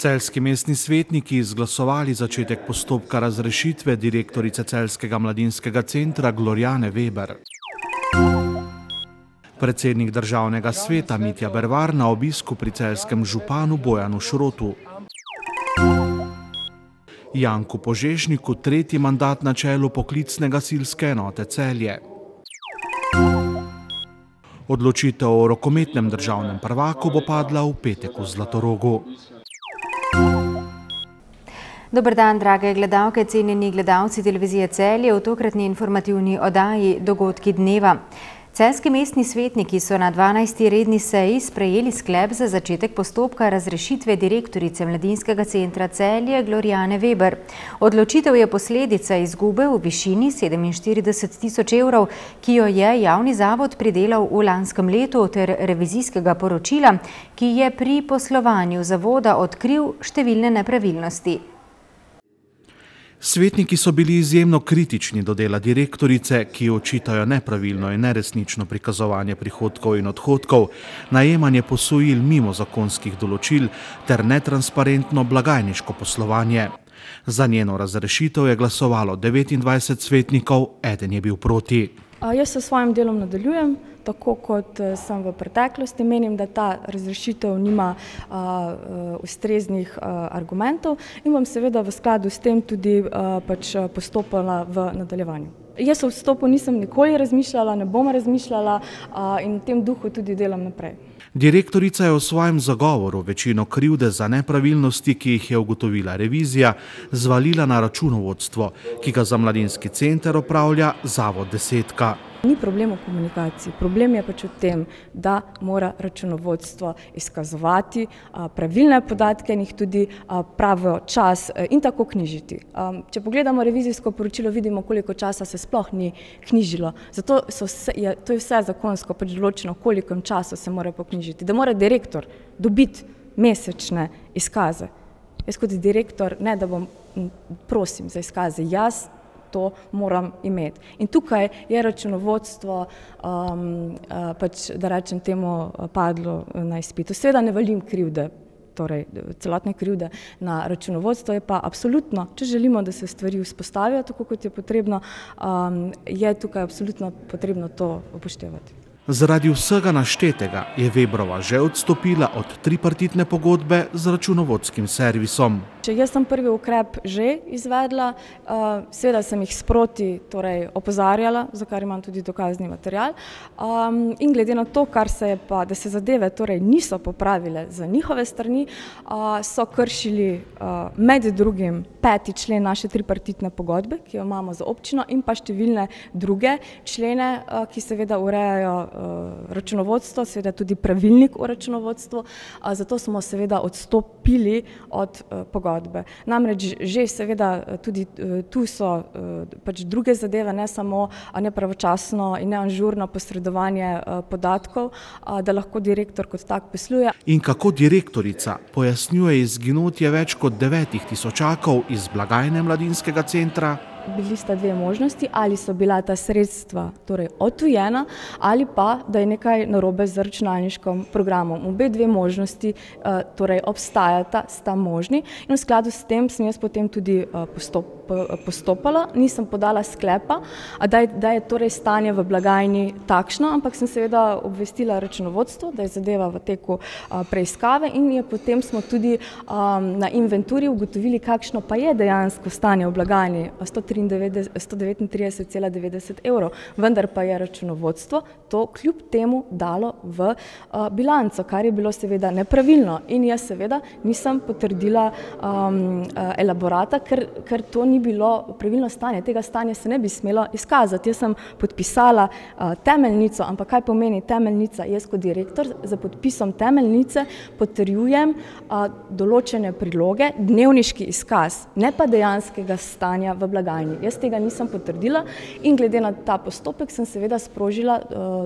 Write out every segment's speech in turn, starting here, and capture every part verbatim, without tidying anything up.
Celjski mestni svetniki izglasovali začetek postopka razrešitve direktorice Celjskega mladinskega centra Glorjane Veber. Predsednik državnega sveta Mitja Bervar na obisku pri celjskem županu Bojanu Šrotu. Janku Požešniku tretji mandat na čelu poklicne gasilske enote Celje. Odločitev o rokometnem državnem prvaku bo padla v petek v Zlatorogu. Dober dan, drage gledalke, cenjeni gledalci televizije Celje v tokratni informativni oddaji Dogodki dneva. Celjski mestni svetniki so na dvanajsti redni seji sprejeli sklep za začetek postopka razrešitve direktorice Mladinskega centra Celje Glorjane Veber. Odločitev je posledica izgube v višini sedeminštirideset tisoč evrov, ki jo je javni zavod pridelal v lanskem letu, ter revizijskega poročila, ki je pri poslovanju zavoda odkril številne nepravilnosti. Svetniki so bili izjemno kritični do dela direktorice, ki očitajo nepravilno in neresnično prikazovanje prihodkov in odhodkov, najemanje posojil mimo zakonskih določil ter netransparentno blagajniško poslovanje. Za njeno razrešitev je glasovalo devetindvajset svetnikov, eden je bil proti. Jaz se s svojim delom nadaljujem, tako kot sem v preteklosti. Menim, da ta razrešitev nima a, a, ustreznih a, argumentov in bom seveda v skladu s tem tudi a, pač postopala v nadaljevanju. Jaz o odstopu nisem nikoli razmišljala, ne bom razmišljala a, in v tem duhu tudi delam naprej. Direktorica je v svojem zagovoru večino krivde za nepravilnosti, ki jih je ugotovila revizija, zvalila na računovodstvo, ki ga za mladinski center opravlja Zavod Desetka. Ni problem v komunikaciji, problem je pač v tem, da mora računovodstvo izkazovati pravilne podatke in jih tudi pravo čas in tako knjižiti. Če pogledamo revizijsko poročilo, vidimo, koliko časa se sploh ni knjižilo. Zato so vse, je, to je vse zakonsko pač določeno, koliko časa se mora poknjižiti. Da mora direktor dobiti mesečne izkaze. Jaz kot direktor, ne da bom prosim za izkaze, jaz to moram imeti. In tukaj je računovodstvo, um, pač, da rečem temu, padlo na izpitu. Seveda ne valim krivde, torej celotne krivde na računovodstvo, je pa absolutno, če želimo, da se stvari vzpostavijo tako, kot je potrebno, um, je tukaj absolutno potrebno to upoštevati. Zaradi vsega naštetega je Vebrova že odstopila od tripartitne pogodbe z računovodskim servisom. Če jaz sem prvi ukrep že izvedla, seveda sem jih sproti torej opozarjala, za kar imam tudi dokazni material, in glede na to, kar se je pa, da se zadeve torej niso popravile za njihove strani, so kršili med drugim peti člen naše tripartitne pogodbe, ki jo imamo za občino, in pa številne druge člene, ki seveda urejajo računovodstvo, seveda tudi pravilnik o računovodstvu, zato smo seveda odstopili od pogodbe. Namreč že seveda tudi tu so pač druge zadeve, ne samo nepravočasno in neažurno posredovanje podatkov, da lahko direktor kot tak posluje. In kako direktorica pojasnjuje izginotje več kot devetih tisočakov iz blagajne Mladinskega centra? Bili sta dve možnosti, ali so bila ta sredstva torej odtujena ali pa, da je nekaj narobe z računalniškim programom. Obe dve možnosti torej obstajata, sta možni in v skladu s tem sem jaz potem tudi postop, postopala. Nisem podala sklepa, da je, da je torej stanje v blagajni takšno, ampak sem seveda obvestila računovodstvo, da je zadeva v teku preiskave in je potem smo tudi um, na inventuri ugotovili, kakšno pa je dejansko stanje v blagajni. sto devetintrideset cela devetdeset evrov, vendar pa je računovodstvo to kljub temu dalo v uh, bilanco, kar je bilo seveda nepravilno in jaz seveda nisem potrdila um, uh, elaborata, ker, ker to ni bilo pravilno stanje, tega stanja se ne bi smelo izkazati. Jaz sem podpisala uh, temeljnico, ampak kaj pomeni temeljnica? Jaz kot direktor za podpisom temeljnice potrjujem uh, določene priloge, dnevniški izkaz, ne pa dejanskega stanja v blagajni. Jaz tega nisem potrdila in glede na ta postopek sem seveda sprožila,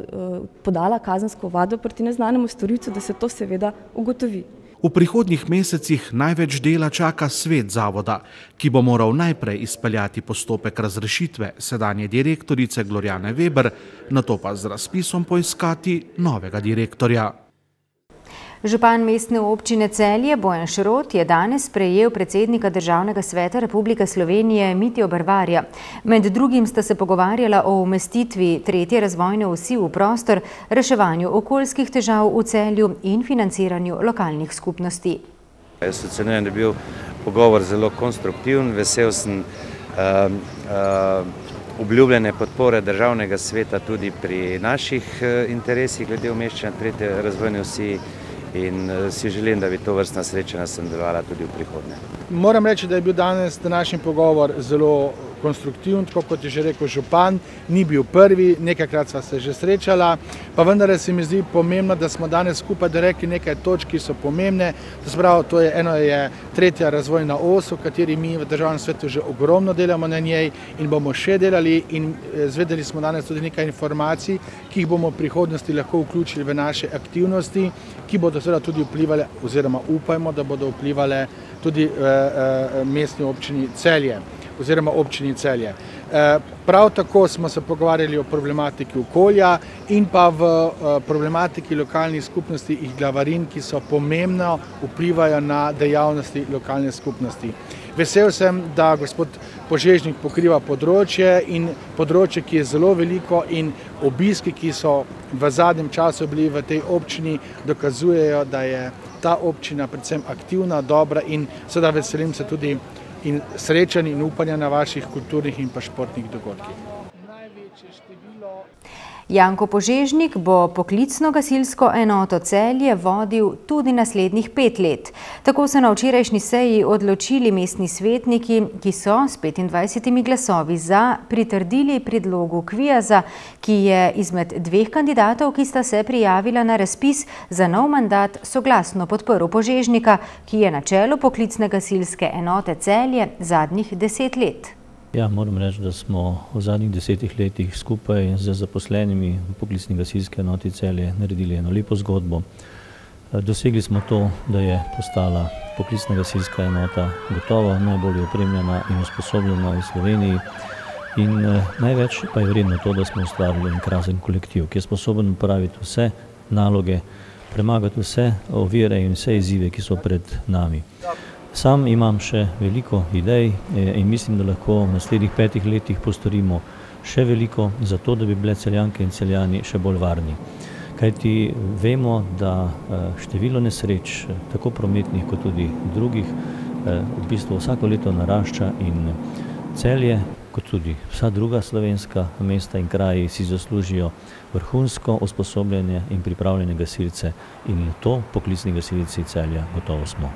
podala kazensko ovadbo proti neznanemu storilcu, da se to seveda ugotovi. V prihodnjih mesecih največ dela čaka svet zavoda, ki bo moral najprej izpeljati postopek razrešitve sedanje direktorice Glorjane Veber, nato pa z razpisom poiskati novega direktorja. Župan mestne občine Celje Bojan Šrot je danes sprejel predsednika Državnega sveta Republike Slovenije Mitjo Bervarja. Med drugim sta se pogovarjala o umestitvi tretje razvojne osi v prostor, reševanju okoljskih težav v Celju in financiranju lokalnih skupnosti. Jaz ocenjujem, da je bil pogovor zelo konstruktiven, vesel sem uh, uh, obljubljene podpore Državnega sveta tudi pri naših interesih glede umeščanja tretje razvojne osi in si želim, da bi to vrstna srečanja nadaljevala tudi v prihodnje. Moram reči, da je bil danes današnji pogovor zelo konstruktiven, tako kot je že rekel župan, ni bil prvi, nekajkrat sva se že srečala, pa vendar se mi zdi pomembno, da smo danes skupaj dorekli nekaj točk, ki so pomembne. To se pravi, to je, eno je tretja razvojna os, v kateri mi v Državnem svetu že ogromno delamo na njej in bomo še delali, in zvedeli smo danes tudi nekaj informacij, ki jih bomo v prihodnosti lahko vključili v naše aktivnosti, ki bodo seveda tudi vplivali, oziroma upajmo, da bodo vplivali tudi v mestni občini Celje oziroma občini Celje. Prav tako smo se pogovarjali o problematiki okolja in pa v problematiki lokalnih skupnosti in glavarin, ki so pomembno vplivajo na dejavnosti lokalne skupnosti. Vesel sem, da gospod Požežnik pokriva področje in področje, ki je zelo veliko, in obiski, ki so v zadnjem času bili v tej občini, dokazujejo, da je ta občina predvsem aktivna, dobra, in seveda veselim se tudi in srečanj in upanja na vaših kulturnih in pa športnih dogodkih. Janko Požežnik bo poklicno gasilsko enoto Celje vodil tudi naslednjih pet let. Tako so na včerajšnji seji odločili mestni svetniki, ki so s petindvajsetimi glasovi za pritrdili predlogu Kviaza, ki je izmed dveh kandidatov, ki sta se prijavila na razpis za nov mandat, soglasno podprl Požežnika, ki je na čelu poklicne gasilske enote Celje zadnjih deset let. Ja, moram reči, da smo v zadnjih desetih letih skupaj z zaposlenimi v poklicni gasilske enoti Celje naredili eno lepo zgodbo. Dosegli smo to, da je postala poklicna gasilska enota gotovo najbolje opremljena in usposobljena v Sloveniji. In največ pa je vredno to, da smo ustvarili en krasen kolektiv, ki je sposoben upraviti vse naloge, premagati vse ovire in vse izzive, ki so pred nami. Sam imam še veliko idej in mislim, da lahko v naslednjih petih letih postorimo še veliko za to, da bi bile Celjanke in Celjani še bolj varni. Kajti vemo, da število nesreč, tako prometnih kot tudi drugih, v bistvu vsako leto narašča, in Celje, kot tudi vsa druga slovenska mesta in kraji, si zaslužijo vrhunsko usposobljene in pripravljene gasilce, in to poklicni gasilci Celja gotovo smo.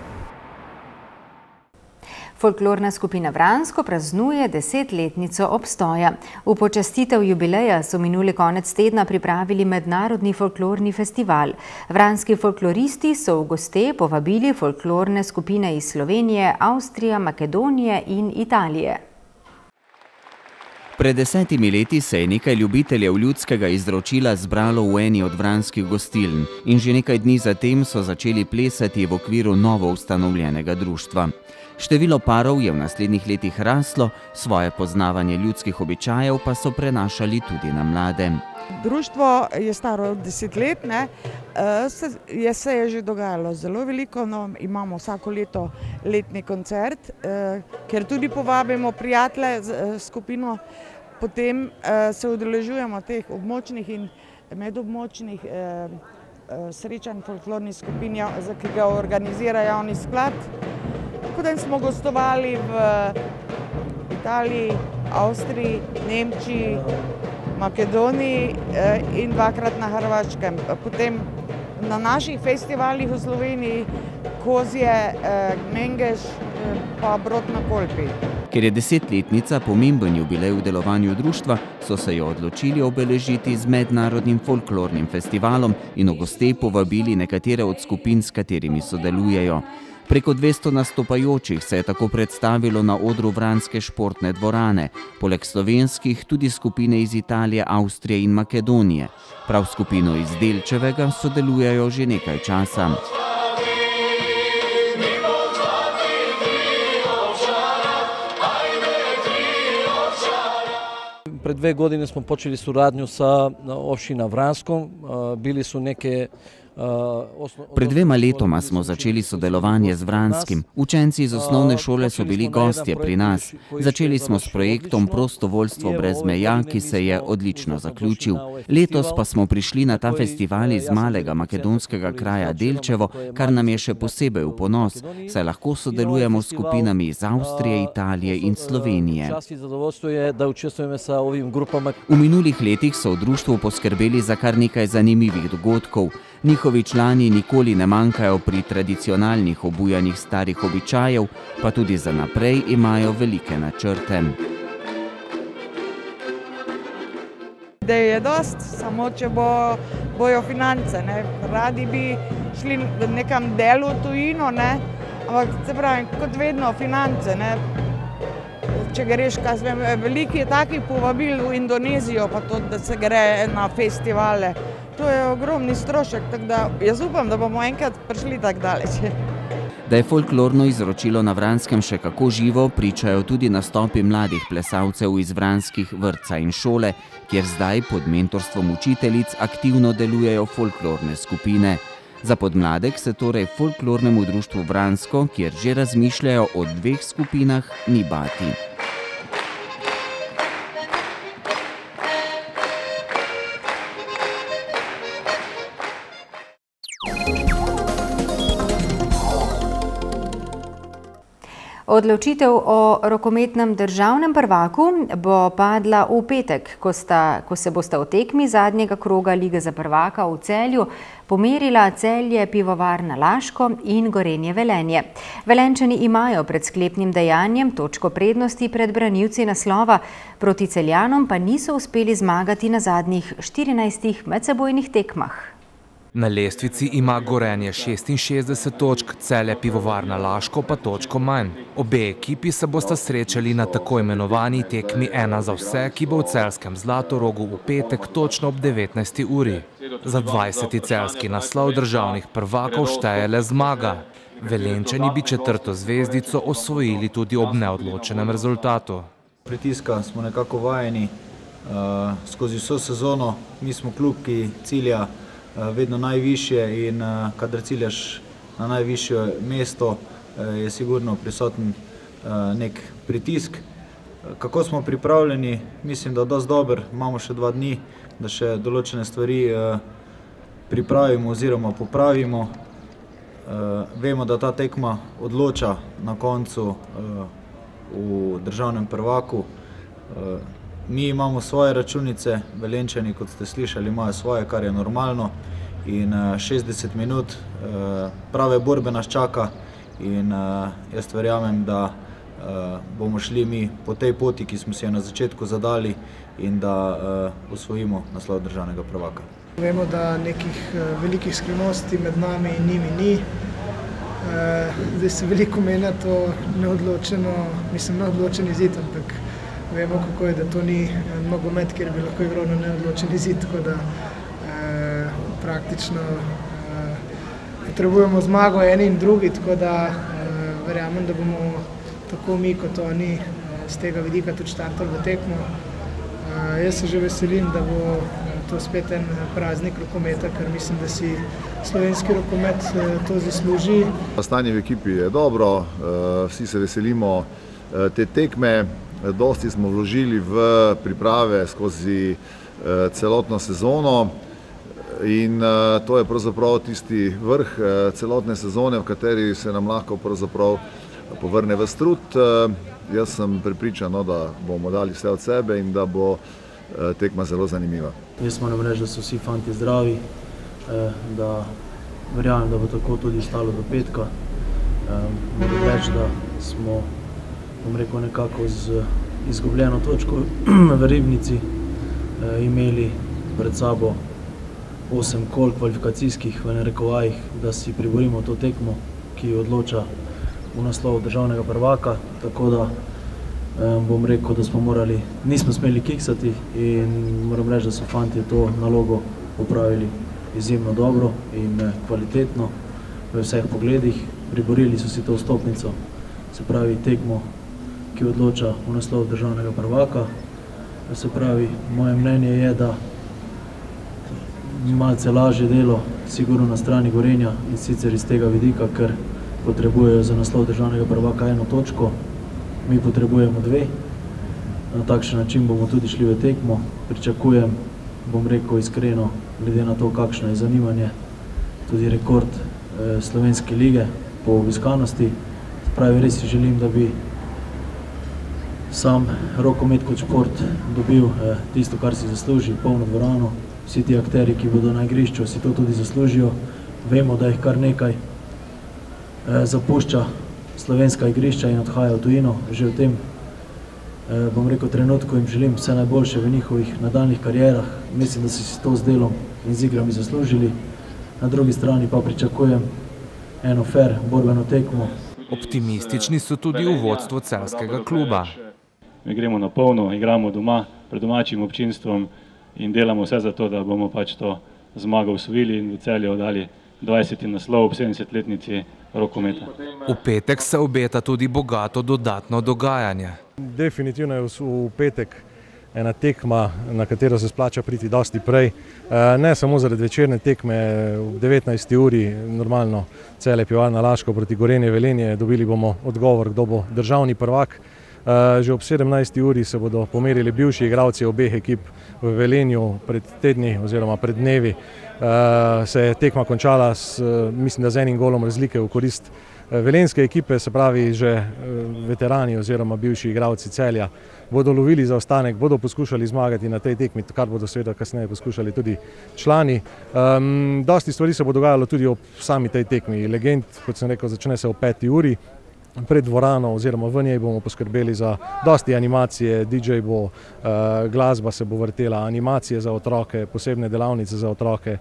Folklorna skupina Vransko praznuje desetletnico obstoja. V počastitev jubileja so minuli konec tedna pripravili mednarodni folklorni festival. Vranski folkloristi so v goste povabili folklorne skupine iz Slovenije, Avstrije, Makedonije in Italije. Pred desetimi leti se je nekaj ljubiteljev ljudskega izročila zbralo v eni od vranskih gostiln in že nekaj dni zatem so začeli plesati v okviru novo ustanovljenega društva. Število parov je v naslednjih letih raslo, svoje poznavanje ljudskih običajev pa so prenašali tudi na mlade. Društvo je staro deset let, ne? Je se je že dogajalo zelo veliko, no, imamo vsako leto letni koncert, ker tudi povabimo prijatelje skupino, potem se udeležujemo teh območnih in medobmočnih srečanj folklornih skupin, ki ga organizira javni sklad. Potem smo gostovali v Italiji, Avstriji, Nemčiji, Makedoniji in dvakrat na Hrvaškem. Potem na naših festivalih v Sloveniji Kozje, Mengeš pa Brod na Kolpi. Ker je desetletnica pomemben jubilej v delovanju društva, so se jo odločili obeležiti z mednarodnim folklornim festivalom in v goste povabili nekatere od skupin, s katerimi sodelujejo. Preko dvesto nastopajočih se je tako predstavilo na odru Vranske športne dvorane, poleg slovenskih tudi skupine iz Italije, Avstrije in Makedonije. Prav skupino iz Delčevega sodelujejo že nekaj časa. Pred dve godine smo počeli suradnju sa opština Vranskom. Bili su neke Pred dvema letoma smo začeli sodelovanje z Vranskim. Učenci iz osnovne šole so bili gostje pri nas. Začeli smo s projektom Prostovoljstvo brez meja, ki se je odlično zaključil. Letos pa smo prišli na ta festival iz malega makedonskega kraja Delčevo, kar nam je še posebej v ponos, saj lahko sodelujemo s skupinami iz Avstrije, Italije in Slovenije. V minulih letih so v društvu poskrbeli za kar nekaj zanimivih dogodkov. Njihovi člani nikoli ne manjkajo pri tradicionalnih obujanjih starih običajev, pa tudi za naprej imajo velike načrte. Ideje je dost, samo če bo, bojo finance. Ne. Radi bi šli nekam delu v tujino, ne. Ampak se pravi, kot vedno, finance. Ne. Če greš, kaj zvem, veliki je takih povabil v Indonezijo, pa to, da se gre na festivale. To je ogromni strošek, tako da jaz upam, da bomo enkrat prišli tako daleč. Da je folklorno izročilo na Vranskem še kako živo, pričajo tudi nastopi mladih plesalcev iz vranskih vrtca in šole, kjer zdaj pod mentorstvom učiteljic aktivno delujejo folklorne skupine. Za podmladek se torej folklornemu društvu Vransko, kjer že razmišljajo o dveh skupinah, ni bati. Odločitev o rokometnem državnem prvaku bo padla v petek, ko, sta, ko se bosta v tekmi zadnjega kroga Lige za prvaka v Celju pomerila Celje Pivovarna Laško in Gorenje Velenje. Velenčani imajo pred sklepnim dejanjem točko prednosti pred branilci naslova, proti Celjanom pa niso uspeli zmagati na zadnjih štirinajstih medsebojnih tekmah. Na lestvici ima Gorenje šestinšestdeset točk, Celje Pivovarna Laško pa točko manj. Obe ekipi se bosta srečali na tako imenovani tekmi ena za vse, ki bo v celjskem Zlatorogu v petek točno ob devetnajsti uri. Za dvajseti celjski naslov državnih prvakov šteje le zmaga. Velenčani bi četrto zvezdico osvojili tudi ob neodločenem rezultatu. Pritiska smo nekako vajeni uh, skozi vso sezono. Mi smo klub, ki cilja vedno najvišje in kadar ciljaš na najvišje mesto, je sigurno prisoten nek pritisk. Kako smo pripravljeni? Mislim, da dosti dober. Imamo še dva dni, da še določene stvari pripravimo oziroma popravimo. Vemo, da ta tekma odloča na koncu v državnem prvaku. Mi imamo svoje računice, Velenčani, kot ste slišali, imajo svoje, kar je normalno. In šestdeset minut prave borbe nas čaka in jaz verjamem, da bomo šli mi po tej poti, ki smo si jo na začetku zadali in da osvojimo naslov državnega prvaka. Vemo, da nekih velikih skrivnosti med nami in njimi ni. Zdaj se veliko menja to neodločeno, mislim, neodločen izid, ampak vemo, kako je, da to ni nogomet, kjer bi lahko igral na neodločen izid, tako da eh, praktično eh, potrebujemo zmago eni in drugi, tako da eh, verjamem, da bomo tako mi kot oni z tega vidika tudi štartali v tekmo. Eh, jaz se že veselim, da bo to spet en praznik rokometa, ker mislim, da si slovenski rokomet eh, to zasluži. Stanje v ekipi je dobro, eh, vsi se veselimo eh, te tekme. Dosti smo vložili v priprave skozi celotno sezono in to je pravzaprav tisti vrh celotne sezone, v kateri se nam lahko pravzaprav povrne ves trud. Jaz sem prepričan, da bomo dali vse od sebe in da bo tekma zelo zanimiva. Jaz moram reči, da so vsi fanti zdravi, da verjamem, da bo tako tudi stalo do petka. Moram reči, da smo bom rekel, nekako z izgubljeno točko v Ribnici eh, imeli pred sabo osem kol kvalifikacijskih v narekovajih, da si priborimo to tekmo, ki odloča v naslov državnega prvaka, tako da eh, bom rekel, da smo morali, nismo smeli kiksati in moram reči, da so fanti to nalogo opravili izjemno dobro in kvalitetno v vseh pogledih. Priborili so si to vstopnico, se pravi tekmo, ki odloča v naslov državnega prvaka. Se pravi, moje mnenje je, da malce lažje delo sigurno na strani Gorenja in sicer iz tega vidika, ker potrebujejo za naslov državnega prvaka eno točko, mi potrebujemo dve. Na takšen način bomo tudi šli v tekmo. Pričakujem, bom rekel iskreno, glede na to, kakšno je zanimanje, tudi rekord eh, slovenske lige po obiskanosti. Pravi, res si želim, da bi sam rokomet kot šport dobil eh, tisto, kar si zasluži, polno dvorano. Vsi ti akteri, ki bodo na igrišču, si to tudi zaslužijo. Vemo, da jih kar nekaj eh, zapušča slovenska igrišča in odhaja v tujino. Že v tem, eh, bom rekel, trenutku jim želim vse najboljše v njihovih nadaljnih karierah. Mislim, da so si to z delom in z igrami zaslužili. Na drugi strani pa pričakujem eno fair borbeno tekmo. Optimistični so tudi v vodstvu celjskega kluba. Mi gremo na polno, igramo doma, pred domačim občinstvom in delamo vse za to, da bomo pač to zmago osvojili in v Celju oddali dvajseti naslov ob sedemdesetletnici rokometa. V petek se obeta tudi bogato dodatno dogajanje. Definitivno je v petek ena tekma, na katero se splača priti dosti prej. Ne samo zaradi večerne tekme ob devetnajsti uri, normalno Celje Pivovarna Laško proti Gorenju Velenje, dobili bomo odgovor, kdo bo državni prvak. Že ob sedemnajsti uri se bodo pomerili bivši igralci obeh ekip v Velenju. Pred tedni oziroma pred dnevi se je tekma končala s, mislim, da z enim golom razlike v korist velenjske ekipe, se pravi že veterani oziroma bivši igralci Celja bodo lovili zaostanek, bodo poskušali zmagati na tej tekmi, kar bodo seveda kasneje poskušali tudi člani. Um, dosti stvari se bo dogajalo tudi ob sami tej tekmi. Legend, kot sem rekel, začne se ob peti uri. Pred dvorano oziroma v njej bomo poskrbeli za dosti animacije, D J bo, glasba se bo vrtela, animacije za otroke, posebne delavnice za otroke,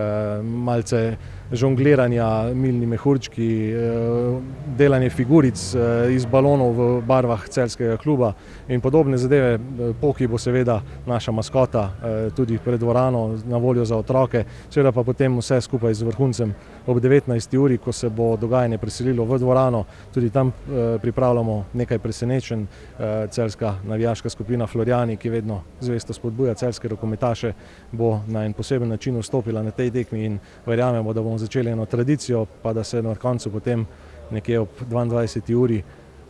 malce žongliranja, milni mehurčki, delanje figuric iz balonov v barvah celjskega kluba in podobne zadeve. Poki bo seveda naša maskota tudi pred dvorano na voljo za otroke, seveda pa potem vse skupaj z vrhuncem ob devetnajsti uri, ko se bo dogajanje preselilo v dvorano. Tudi tam pripravljamo nekaj presenečenj. Celjska navijaška skupina Florjani, ki vedno zvesto spodbuja celjske rokometaše, bo na en poseben način vstopila na tej tekmi in verjamemo, da bomo začeli eno tradicijo, pa da se na koncu potem nekje ob dvaindvajseti uri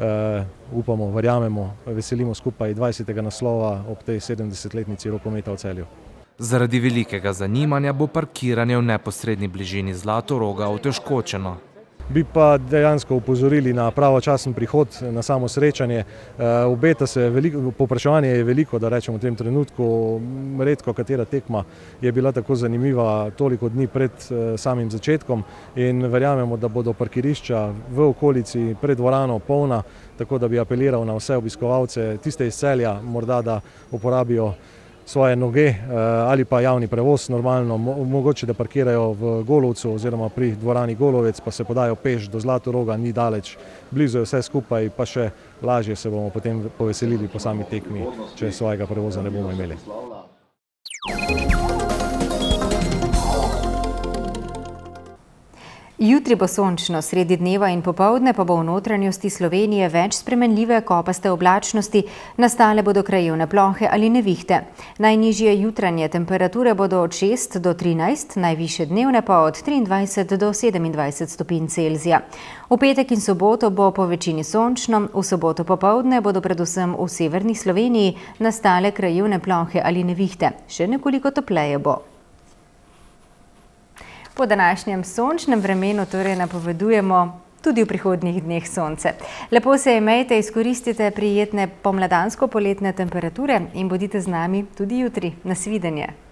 upamo, verjamemo, veselimo skupaj dvajsetega naslova ob tej sedemdesetletnici rokometa v Celju. Zaradi velikega zanimanja bo parkiranje v neposredni bližini Zlatoroga otežkočeno. Bi pa dejansko upozorili na pravočasen prihod na samo srečanje. Obeta se veliko, povpraševanje je veliko, da rečemo v tem trenutku. Redko katera tekma je bila tako zanimiva toliko dni pred samim začetkom in verjamemo, da bodo parkirišča v okolici pred dvorano polna, tako da bi apeliral na vse obiskovalce, tiste iz Celja, morda da uporabijo svoje noge ali pa javni prevoz normalno, mogoče da parkirajo v Golovcu oziroma pri dvorani Golovec, pa se podajo peš do Zlatoroga, ni daleč, blizu je vse skupaj, pa še lažje se bomo potem poveselili po sami tekmi, če svojega prevoza ne bomo imeli. Jutri bo sončno, sredi dneva in popoldne pa bo v notranjosti Slovenije več spremenljive kopaste oblačnosti, nastale bodo krajevne plohe ali nevihte. Najnižje jutranje temperature bodo od šest do trinajst, najvišje dnevne pa od triindvajset do sedemindvajset stopinj Celzija. V petek in soboto bo po večini sončno, v soboto popoldne bodo predvsem v severni Sloveniji nastale krajevne plohe ali nevihte. Še nekoliko topleje bo. Po današnjem sončnem vremenu torej napovedujemo tudi v prihodnjih dneh sonce. Lepo se imejte, izkoristite prijetne pomladansko-poletne temperature in bodite z nami tudi jutri. Nasvidenje!